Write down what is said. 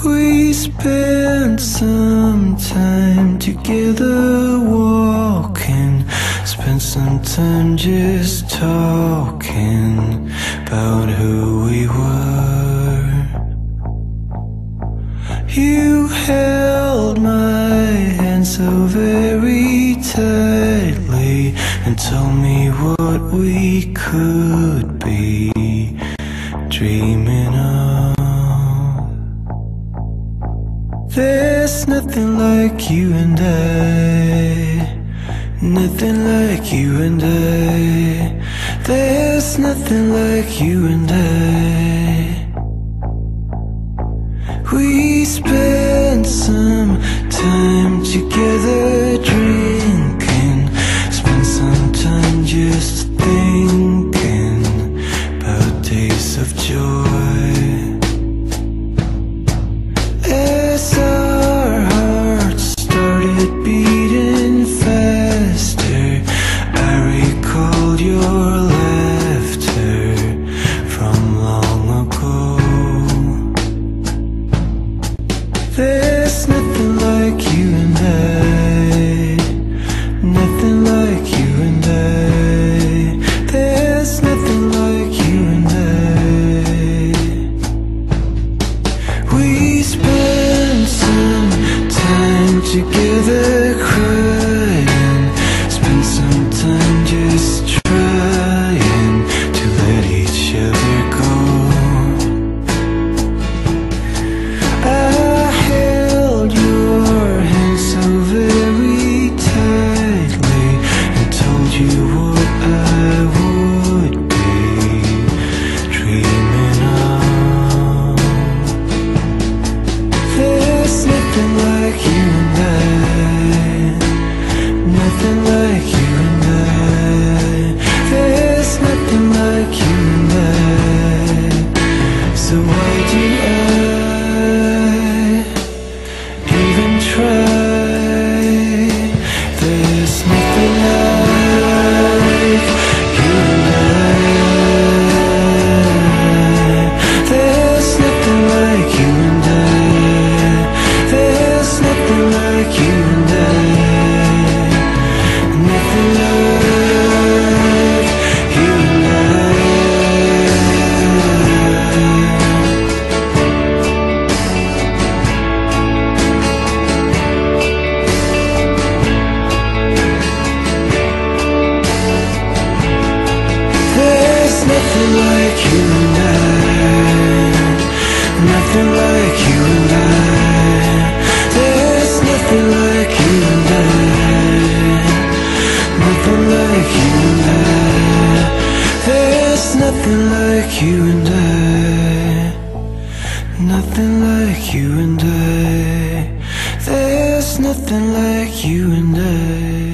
We spent some time together walking, spent some time just talking about who we were. You held my hand so very tightly and told me what we could be dreaming of. There's nothing like you and I, nothing like you and I. There's nothing like you and I. We spent some time together drinking, spent some time just thinking about days of joy. As our hearts started beating faster, I recalled your laughter from long ago. There's nothing like you and I, nothing like you and I. There's nothing like you and I. We spent some time together crying, spent some time just trying to let each other go. I held your hand so very tightly and told you what I would be dreaming of. There's nothing like you and I, nothing like you and I. There's nothing like you and I. So why do I even try? There's nothing like you and I. There's nothing like you and I. There's nothing like you and I. Nothing like you and I. There's nothing like you and I, nothing like you and I. There's nothing like you and I, nothing like you and I. There's nothing like you and I, nothing like you and I. There's nothing like you and I.